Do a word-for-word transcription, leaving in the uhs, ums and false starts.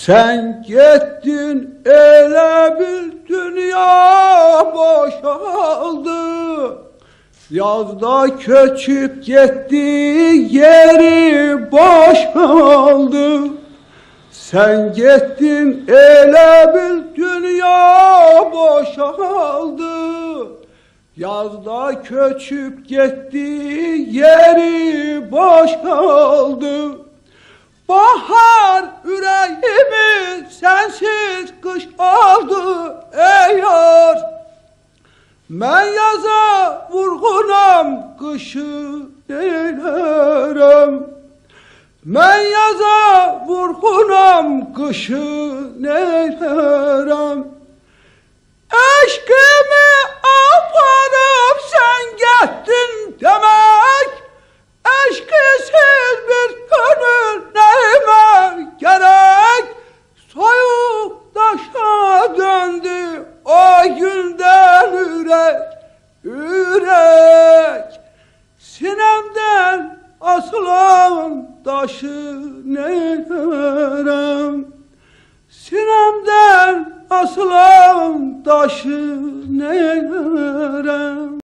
Sen gittin ele bir dünya boşaldı. Yazda köçüp gitti yeri boşaldı. Sen gittin ele bir dünya boşaldı. Yazda köçüp gitti yeri boşaldı. Bahar yüreğimi sensiz kış aldı ey yar. Ben yaza vurgunam kışı neylerim. Ben yaza vurgunam kışı neylerim. Eşkimi aparıp sen gittin demek. Eşkisiz bir gönül neyime gerek. Soyuk taşa döndü o günden yürek, yürek. Sinemden asılan taşı neylerim. Sinemden asılan taşı neylerim.